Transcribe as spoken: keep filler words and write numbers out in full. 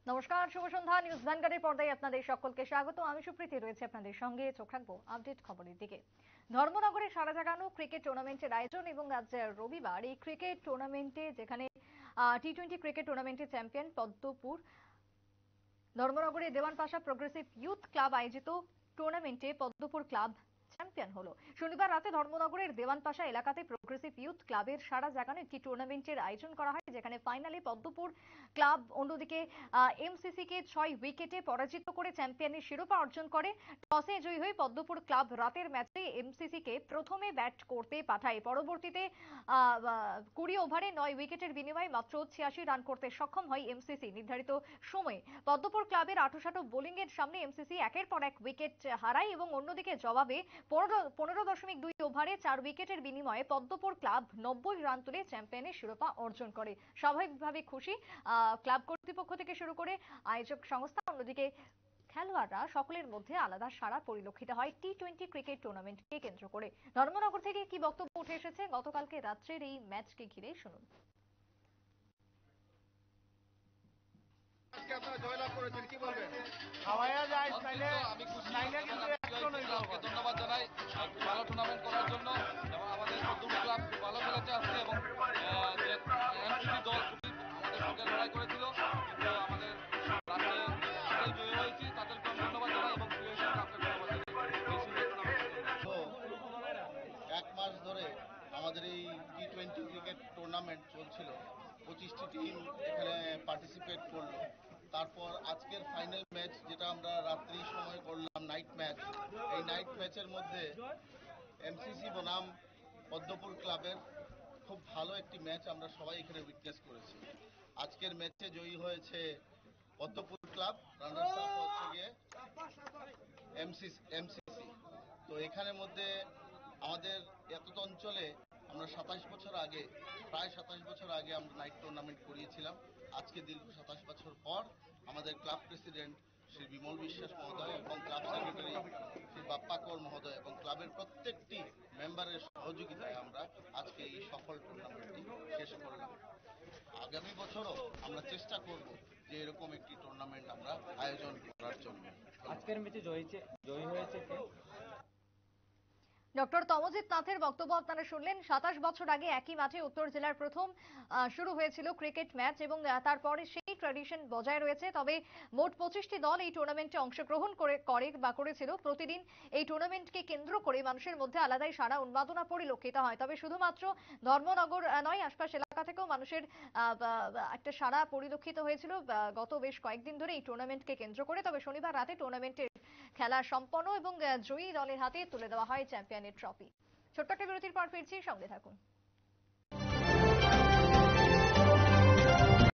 নমস্কার, শুভ সন্ধ্যা। নিউজ ভ্যানগার্ডের পর্দায় আপনাদের সকলকে স্বাগত। আমি সুপ্রীতি রয়েছে আপনাদের সঙ্গে। চোখ রাখবো আপডেট খবরের দিকে। ধর্মনগরে সারা জাগানো ক্রিকেট টুর্নামেন্টের আয়োজন এবং আজ রবিবার এই ক্রিকেট টুর্নামেন্টে যেখানে টি টোয়েন্টি ক্রিকেট টুর্নামেন্টের চ্যাম্পিয়ন পদ্মপুর ধর্মনগরে Dewan Pasha progressive youth club আয়োজিত টুর্নামেন্টে পদ্মপুর ক্লাব চ্যাম্পিয়ন হলো। শনিবার রাতে ধর্মনগরের দেওয়ানপাশা এলাকাতে প্রোগ্রেসিভ ইউথ ক্লাবের সারা জাগানো একটি টুর্নামেন্টের আয়োজন করা হয়, যেখানে ফাইনালে পদ্মপুর ক্লাব অন্যদিকে এমসিসি কে ছয় উইকেটে পরাজিত করে চ্যাম্পিয়নের শিরোপা অর্জন করে। টসে জয়ী হয়ে পদ্মপুর ক্লাব রাতের ম্যাচে এমসিসি কে প্রথমে ব্যাট করতে পাঠায়। পরবর্তীতে কুড়ি ওভারে নয় উইকেটের বিনিময়ে মাত্র ছিয়াশি রান করতে সক্ষম হয় এমসিসি নির্ধারিত সময়ে। পদ্মপুর ক্লাবের আটোসাটো বোলিং এর সামনে এমসিসি একের পর এক উইকেট হারায় এবং অন্যদিকে জবাবে পনেরো দশমিক দুই ওভারে চার উইকেটের বিনিময়ে পদ্মপুর ক্লাব নব্বই রান তুলে চ্যাম্পিয়নের শিরোপা অর্জন করে। স্বাভাবিকভাবে খুশি ক্লাব কর্তৃপক্ষ থেকে শুরু করে আয়োজক সংস্থা, অন্যদিকে খেলোয়াড়রা সকলের মধ্যে আলাদা সাড়া পরিলক্ষিত হয় টি টোয়েন্টি ক্রিকেট টুর্নামেন্টকে কেন্দ্র করে। ধর্মনগর থেকে কি বক্তব্য উঠে এসেছে গতকালকে রাত্রের এই ম্যাচকে ঘিরে শুনুন। জয়লাভ করেছেন, কি বলবেন? আমি খুশি, ধন্যবাদ জানাই ভালো টুর্নামেন্ট করার জন্য এবং আমাদের দুটো ক্লাব খুব ভালো খেলেছে আজকে এবং এমসিসি দল খুবই আমাদের সঙ্গে লড়াই করেছিল, কিন্তু আমাদের রাতে আমরাই জয়ী হয়েছি। তাদেরকে আমি ধন্যবাদ জানাই এবং প্রিয় হিসেবে আপনাকে ধন্যবাদ জানাই। এক মাস ধরে আমাদের এই টি টোয়েন্টি ক্রিকেট টুর্নামেন্ট চলছিল, পঁচিশটি টিম এখানে পার্টিসিপেট করলো। তারপর আজকের ফাইনাল ম্যাচ যেটা আমরা রাত্রি সময় করলাম, নাইট ম্যাচ। এই নাইট ম্যাচের মধ্যে এমসিসি বনাম পদ্মপুর ক্লাবের খুব ভালো একটি ম্যাচ আমরা সবাই এখানে উইটনেস করেছি। আজকের ম্যাচে জয়ী হয়েছে পদ্মপুর ক্লাব, রানার্স আপ হচ্ছে গিয়ে এমসিসি এমসিসি তো এখানের মধ্যে আমাদের এত অঞ্চলে আমরা সাতাশ বছর আগে প্রায় সাতাশ বছর আগে আমরা নাইট টুর্নামেন্ট করিয়েছিলাম। আজকে দীর্ঘ সাতাশ বছর পর আমাদের ক্লাব প্রেসিডেন্ট শ্রী বিমল বিশ্বাস মহোদয় এবং ক্লাব সেক্রেটারি শ্রী বাপ্পা কর মহোদয় এবং ক্লাবের প্রত্যেকটি মেম্বারের সহযোগিতায় আমরা আজকে এই সফল টুর্নামেন্টটি শেষ করলাম। আগামী বছরও আমরা চেষ্টা করব যে এরকম একটি টুর্নামেন্ট আমরা আয়োজন করার জন্য। আজকের ম্যাচে জয়ী হয়েছে কে? ডক্টর তমজিৎ নাথের বক্তব্য আপনারা শুনলেন। সাতাশ বছর আগে একই মাঠে উত্তর জেলার প্রথম শুরু হয়েছিল ক্রিকেট ম্যাচ এবং তারপরে সেই ট্র্যাডিশন বজায় রয়েছে। তবে মোট পঁচিশটি দল এই টুর্নামেন্টে অংশগ্রহণ করে করে বা করেছিল। প্রতিদিন এই টুর্নামেন্টকে কেন্দ্র করে মানুষের মধ্যে আলাদাই সাড়া উন্মাদনা পরিলক্ষিত হয়। তবে শুধুমাত্র ধর্মনগর নয়, আশপাশ এলাকা থেকেও মানুষের একটা সাড়া পরিলক্ষিত হয়েছিল গত বেশ কয়েকদিন ধরে এই টুর্নামেন্টকে কেন্দ্র করে। তবে শনিবার রাতে টুর্নামেন্টের খেলা সম্পন্ন এবং জয়ী দলের হাতে তুলে দেওয়া হয় চ্যাম্পিয়নের ট্রফি। ছোট্ট একটা বিরতির পর ফিরছি, সঙ্গে থাকুন।